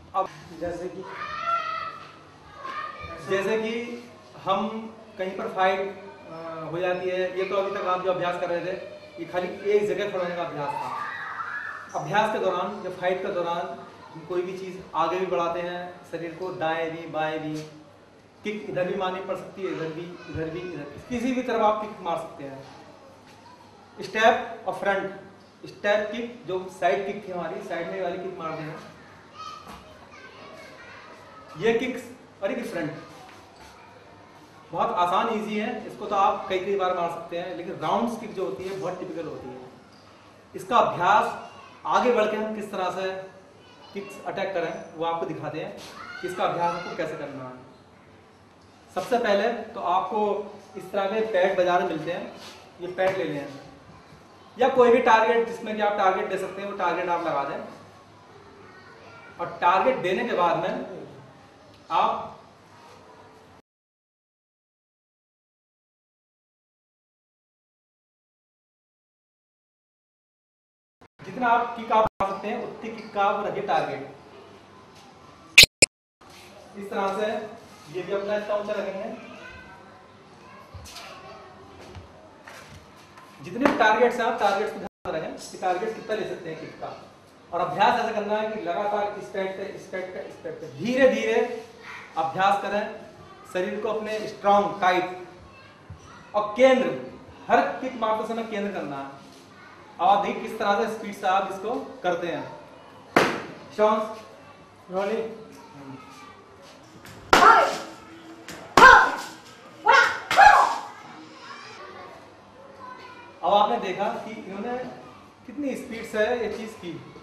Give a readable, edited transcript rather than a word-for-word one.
अब जैसे कि हम कहीं पर फाइट हो जाती है, ये तो अभी तक आप जो अभ्यास कर रहे थे ये खाली एक जगह खड़े होने का अभ्यास था। अभ्यास के दौरान, जब फाइट के दौरान हम कोई भी चीज़ आगे भी बढ़ाते हैं शरीर को, दाएं भी बाएं भी, किक इधर भी मारनी पड़ सकती है, इधर भी इधर भी, इधर किसी भी तरफ आप किक मार सकते हैं। स्टेप और फ्रंट, स्टेप किक जो साइड किक थी हमारी, साइड में वाली किक मारते हैं, ये किक्स और एक फ्रंट। बहुत आसान इजी है, इसको तो आप कई कई बार मार सकते हैं, लेकिन राउंड्स किक जो होती है बहुत टिपिकल होती है। इसका अभ्यास आगे बढ़ के हम किस तरह से किक्स अटैक करें वो आपको दिखाते हैं कि इसका अभ्यास आपको कैसे करना है। सबसे पहले तो आपको इस तरह के पैड बाजार में मिलते हैं, ये पैड ले लें या कोई भी टारगेट जिसमें कि आप टारगेट दे सकते हैं वो टारगेट आप लगा दें। और टारगेट देने के बाद में आप जितना आप किक आप मार सकते हैं उतनी किक का आप रखिए टारगेट। इस तरह से ये भी अपना इतना ऊंचा रखेंगे। जितने भी टारगेट्स हैं आप टारगेट्स को ध्यान रखें कि टारगेट कितना ले सकते हैं किक का। और अभ्यास ऐसा करना है कि लगातार इस पैड पे इस पैड पे इस पैड पे धीरे धीरे अभ्यास करें, शरीर को अपने स्ट्रांग टाइट और केंद्र, हर किक मारते समय केंद्र करना है। अब आप देखिए किस तरह से स्पीड से आप इसको करते हैं। शॉन्स रोलिंग, अब आपने देखा कि इन्होंने कितनी स्पीड से ये चीज की।